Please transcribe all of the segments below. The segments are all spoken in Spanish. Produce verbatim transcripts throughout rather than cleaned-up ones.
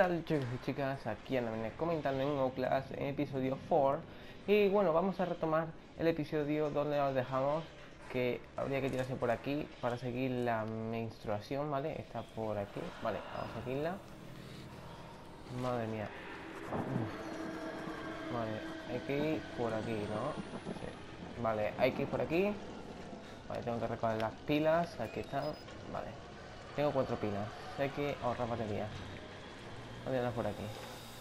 tal, chicos y chicas? Aquí andan comentando en Outlast, en episodio cuatro. Y bueno, vamos a retomar el episodio donde nos dejamos, que habría que tirarse por aquí para seguir la menstruación, ¿vale? Está por aquí, vale, vamos a seguirla. Madre mía. Uf. Vale, hay que ir por aquí, ¿no? Sí. Vale, hay que ir por aquí. Vale, tengo que recoger las pilas, aquí están. Vale, tengo cuatro pilas, hay que ahorrar batería. ¿Dónde andas por aquí?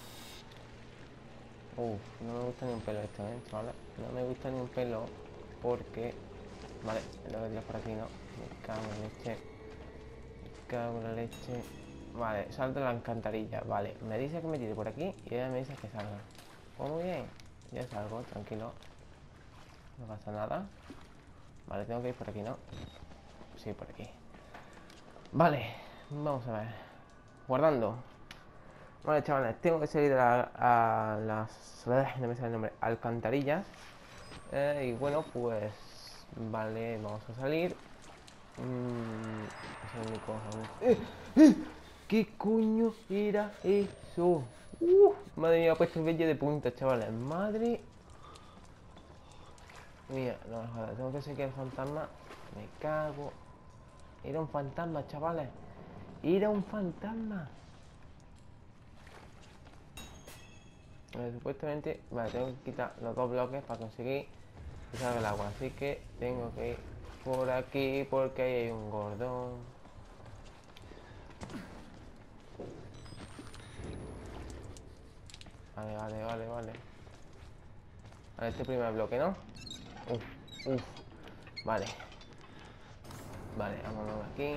Uf, no me gusta ni un pelo esto, ¿eh, chavales? No me gusta ni un pelo porque... Vale, lo que tiras por aquí, ¿no? Me cago en la leche. Me cago en la leche. Vale, salto la alcantarilla. Vale, me dice que me tire por aquí y ella me dice que salga. Pues muy bien, ya salgo, tranquilo. No pasa nada. Vale, tengo que ir por aquí, ¿no? Sí, por aquí. Vale, vamos a ver. Guardando. Vale, chavales, tengo que salir a, a las... No me sale el nombre. Alcantarillas. Eh, y bueno, pues... Vale, vamos a salir. Mm, ese es mi cojones. ¡Eh! ¡Eh! ¿Qué coño era eso? Uh, madre mía, ha puesto el vello de punta, chavales. Madre mía, no me jodas, tengo que seguir el fantasma. Me cago. Era un fantasma, chavales. Era un fantasma. Vale, supuestamente, vale, tengo que quitar los dos bloques para conseguir que salga el agua. Así que tengo que ir por aquí porque ahí hay un gordón. Vale, vale, vale, vale. Vale, este primer bloque, ¿no? Uf, uf. Vale. Vale, vámonos aquí.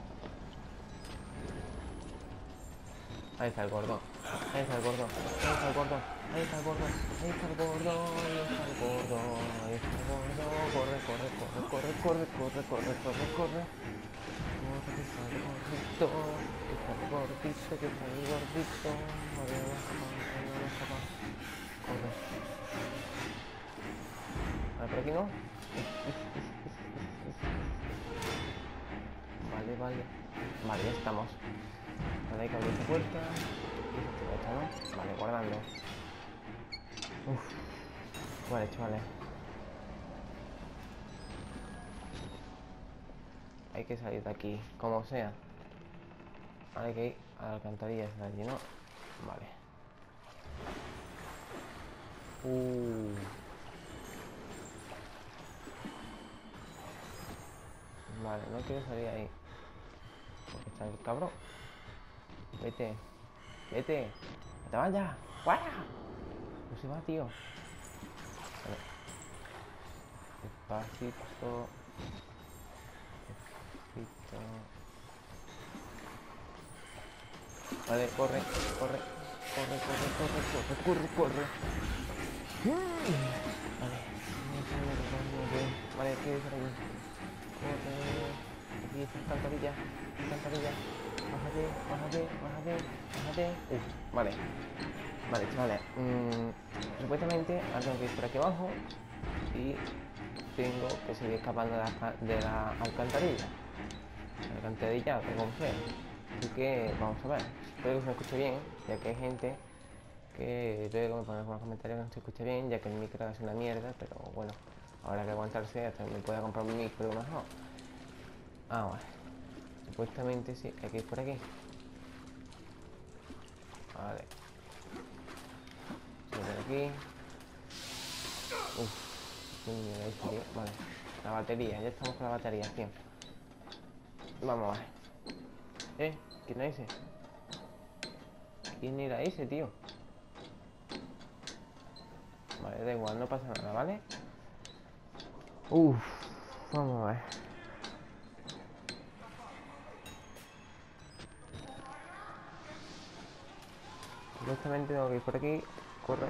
Ahí está el gordón. Ahí está el gordón. Ahí está el gordón. Ahí está el gordón. Ahí está el gordón. Ahí está el gordón. Ahí está el gordón. Corre, corre, corre, corre, corre, corre, corre, corre, corre. Corre, que está el gordito. Que está el gordito, que está el gordito. Vale, vamos a acabar, vamos a acabar. Corre. Vale, por aquí no. Vale, vale. Vale, ya estamos. Vale, hay que abrir esta puerta. Y esta, ¿no? Vale, guardando. Uf. Vale, chavales. Hay que salir de aquí, como sea. Hay que ir a la alcantarilla de allí, ¿no? Vale. Uh. Vale, no quiero salir ahí. Porque está el cabrón. Vete. Vete. ¡No te vayas! ¡Fuera! No se va, tío. Vale. Despacito. Despacito. Vale, corre, corre. Corre, corre, corre, corre, corre, corre. Vale. Vale, aquí por aquí. Corre. Aquí está alcantarilla. Alcantarilla. Bájate, bájate, bájate, bájate. Uf, vale. Vale, chavales. Mmm, supuestamente ahora tengo que ir por aquí abajo. Y tengo que seguir escapando de la, de la alcantarilla. La alcantarilla, que como sea. Así que vamos a ver. Espero que se me escuche bien, ya que hay gente que luego me pone algunos comentarios que no se escucha bien, ya que el micro es una mierda, pero bueno, habrá que aguantarse hasta que me pueda comprar un micro mejor. Ah, vale. Supuestamente sí, hay que ir por aquí. Vale. Por aquí. Uff. Tío. Vale. La batería, ya estamos con la batería, tío. Vamos a ver. Eh, ¿quién era ese? ¿Quién era ese, tío? Vale, da igual, no pasa nada, ¿vale? Uff. Vamos a ver. Supuestamente tengo que ir por aquí. Corre.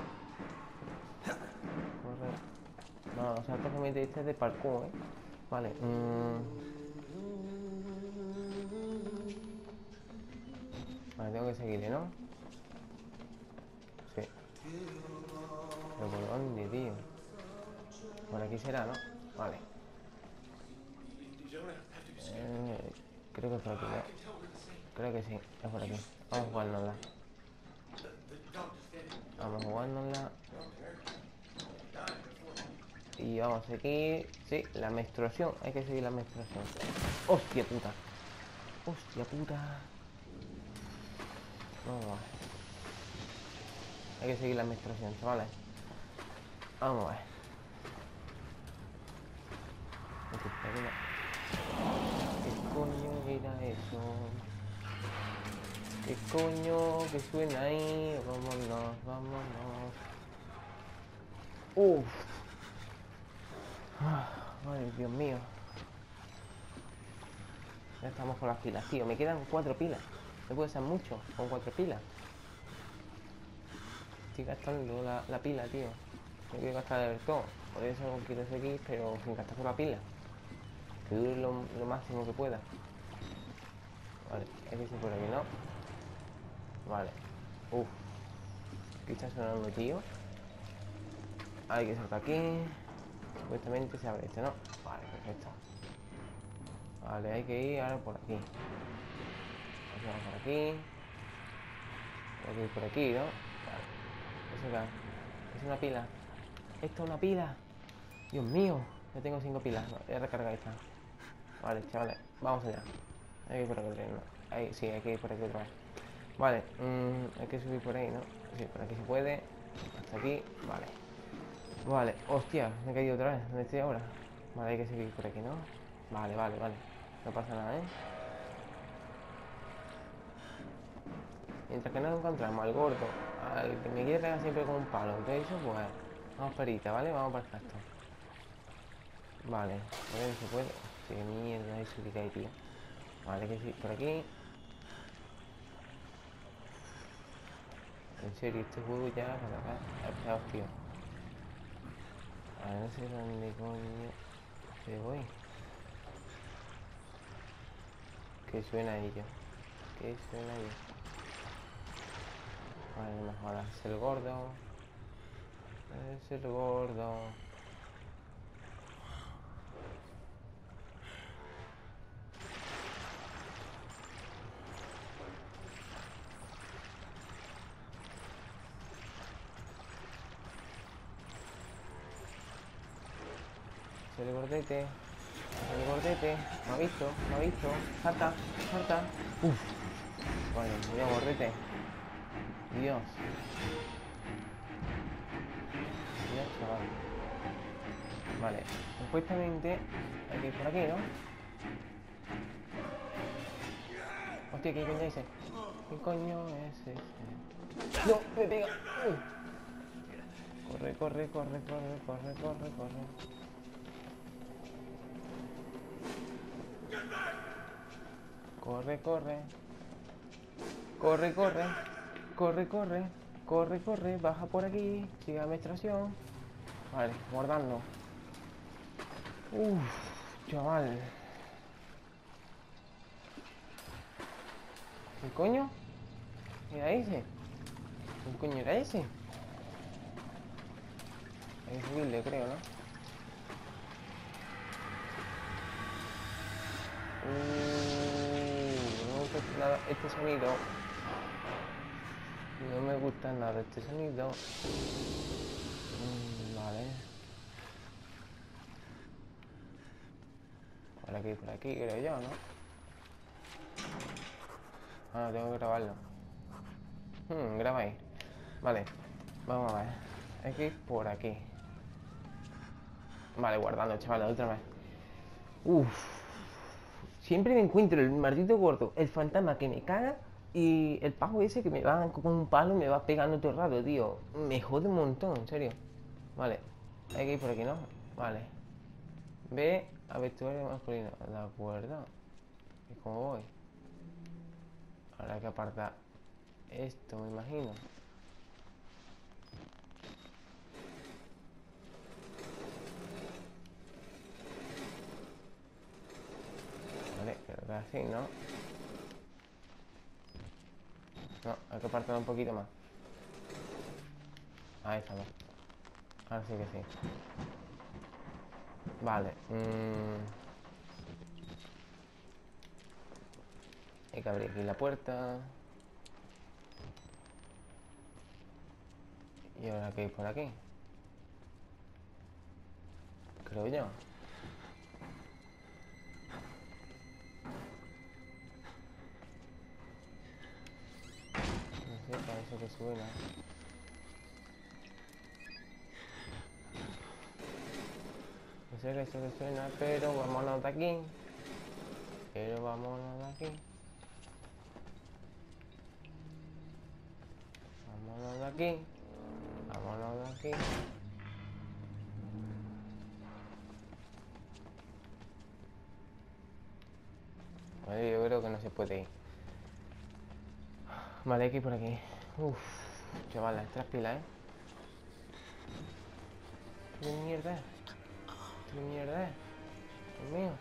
Corre. No, o sea, esto que me diste de parkour, ¿eh? Vale. Mmm. Vale, tengo que seguirle, ¿no? Sí. ¿Pero por dónde, tío? Por aquí será, ¿no? Vale. Eh, creo que es por aquí, ¿no? Creo que sí, es por aquí. Vamos a jugárnosla. Vamos jugándola. Y vamos a seguir. Sí, la menstruación. Hay que seguir la menstruación. ¡Hostia puta! ¡Hostia puta! Vamos a ver. Hay que seguir la menstruación, chavales. Vamos a ver. ¿Qué coño era eso? ¿Qué coño que suena ahí? Vámonos, vámonos. Uff. Ay, Dios mío. Ya estamos con las pilas, tío. Me quedan cuatro pilas. No puede ser mucho con cuatro pilas. Estoy gastando la, la pila, tío. No quiero gastar del todo. Por eso quiero seguir, pero sin gastar la pila. Que dure lo, lo máximo que pueda. Vale, hay que ir por aquí, ¿no? Vale. Uff. ¿Qué está sonando, tío? Hay que saltar aquí. Supuestamente se abre este, ¿no? Vale, perfecto. Vale, hay que ir ahora por aquí. Aquí vamos por aquí. Hay que ir por aquí, ¿no? Vale. ¿Eso qué es? Es una pila. ¿Esto es una pila? Dios mío. Ya tengo cinco pilas. No, voy a recargar esta. Vale, chavales. Vamos allá. Hay que ir por aquí, ¿no? Ahí, sí, hay que ir por aquí otra vez. Vale. Mmm, hay que subir por ahí, ¿no? Sí, por aquí se puede. Hasta aquí. Vale. Vale. Hostia, me he caído otra vez. ¿Dónde estoy ahora? Vale, hay que seguir por aquí, ¿no? Vale, vale, vale. No pasa nada, ¿eh? Mientras que no encontramos al gordo, al que me quiere pegar siempre con un palo, entonces eso, pues vamos perita, ¿vale? Vamos para el cacto. Vale, por ahí se puede. Qué mierda eso que cae, tío. Vale, que sí, por aquí. En serio, este juego ya para acá. Está hostia. A ver, no sé dónde coño se voy. ¿Qué suena ahí yo? ¿Qué suena ahí? Vale, no me jodas. Es el gordo. Es el gordo. Es el gordete. Es el gordete. Me ha visto, me ha visto. Salta, salta. Uf. Vale, cuidado, gordete. Dios. Dios, chaval. Vale, supuestamente hay que ir por aquí, ¿no? Hostia, ¿qué coño es ese? ¿Qué coño es ese? ¡No! ¡Me pega! ¡Uh! Corre, corre, corre, corre, corre, corre, corre. Corre, corre. Corre, corre. Corre, corre. Corre, corre. Baja por aquí. Sigue administración. Vale, guardando. Uff, chaval. ¿Qué coño? ¿Era ese? ¿Qué coño era ese? Hay que subirle, creo, ¿no? Uh, no me gusta nada este sonido. No me gusta nada este sonido. Mm, vale. Por aquí, por aquí, creo yo, ¿no? Ah, tengo que grabarlo. Hmm, graba ahí. Vale, vamos a ver. Hay que ir por aquí. Vale, guardando, chaval, otra vez. Uff. Siempre me encuentro el maldito gordo, el fantasma que me caga y el pajo ese que me va con un palo y me va pegando todo el rato, tío. Me jode un montón, en serio. Vale, hay que ir por aquí, ¿no? Vale. Ve a vestuario masculino. De acuerdo. ¿Y cómo voy? Ahora hay que apartar esto, me imagino. Vale, creo que así, ¿no? No, hay que apartar un poquito más. Ahí estamos. Ahora sí que sí. Vale. Mmm... Hay que abrir aquí la puerta. ¿Y ahora qué hay por aquí? Creo yo. No sé, parece que suena. No sé qué es eso que suena, pero vámonos de aquí. Pero vámonos de aquí. Vámonos de aquí. Vámonos de aquí. Vale, yo creo que no se puede ir. Vale, aquí por aquí. Uff, chavales, tres pilas, ¿eh? ¿Qué mierda es? ¿Qué mierda es? Dios mío.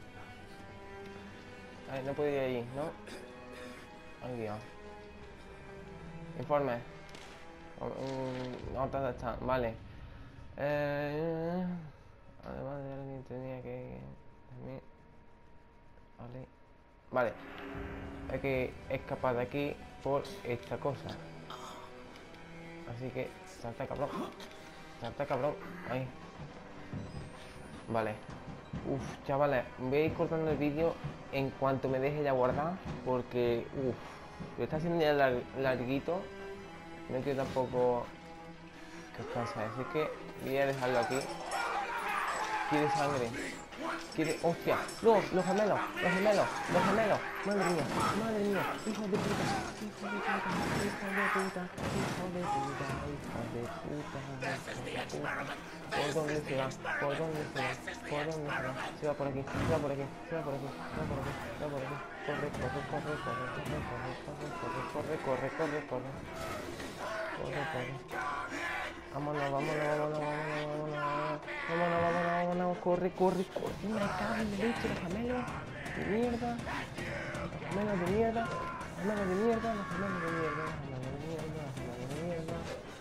A ver, no puedo ir allí, ¿no? Ay, Dios. Informe. Notas de esta. Vale. Eh, además de alguien tenía que... También... Vale. Vale. Hay que escapar de aquí por esta cosa. Así que... Salta, cabrón. Salta, cabrón. Ahí. Vale. Uf, chavales. Voy a ir cortando el vídeo en cuanto me deje ya guardar. Porque... Uf. Lo está haciendo ya lar larguito. No quiero tampoco que os canse, así que voy a dejarlo aquí. Quiere sangre. Quiere... ¡Hostia! ¡No! ¡Los gemelos! ¡Los gemelos! ¡Los gemelos! ¡Madre mía! ¡Madre mía! ¡Hijo de puta! ¡Hijo de puta! ¡Hijo de puta! ¡Hijo de puta! ¡Hijo de puta! ¿Por dónde se va? ¿Por dónde se va? ¿Por dónde se va? Se va por aquí, se va por aquí, se va por aquí, se va por aquí, se va por aquí. Corre, corre, corre, corre, corre, corre, corre, corre, corre, corre, corre. Corre, corre. Vámonos, vámonos, vámonos, vámonos, vámonos. Vámonos, vámonos, vámonos. Corre, corre, corre. Me cago en la leche, los gemelos de mierda. Los gemelos de mierda. Los gemelos de mierda, los gemelos de mierda, los gemelos de mierda, los gemelos de mierda.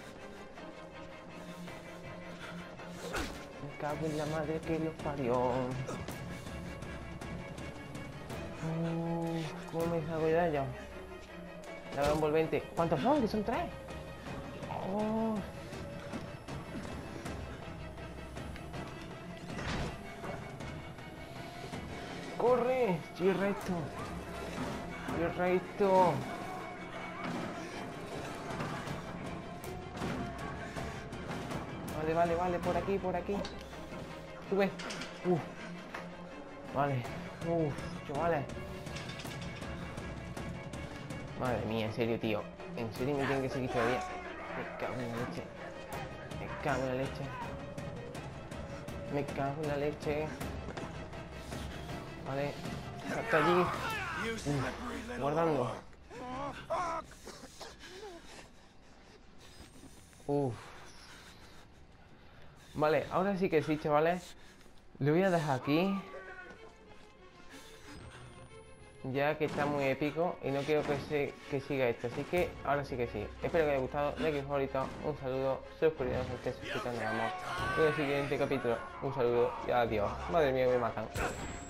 Me cago en la madre que los parió. Uf, ¿cómo me salgo de ella? La envolvente. ¿Cuántos son? Que son tres. Oh. ¡Corre! ¡Estoy recto! ¡Estoy recto! Vale, vale, vale, por aquí, por aquí. Sube. Uf. Vale. Uf, chavales. Madre mía, en serio, tío. En serio me tienen que seguir todavía. Me cago en la leche. Me cago en la leche. Me cago en la leche. Vale. Hasta allí. Uf, guardando. Uf. Vale, ahora sí que sí, chavales. Lo voy a dejar aquí. Ya que está muy épico y no quiero que, se, que siga esto. Así que ahora sí que sí. Espero que os haya gustado. Like favorito. Un saludo. Suscribiros si estáis suscritos. Nos vemos en el siguiente capítulo. Un saludo y adiós. Madre mía, me matan.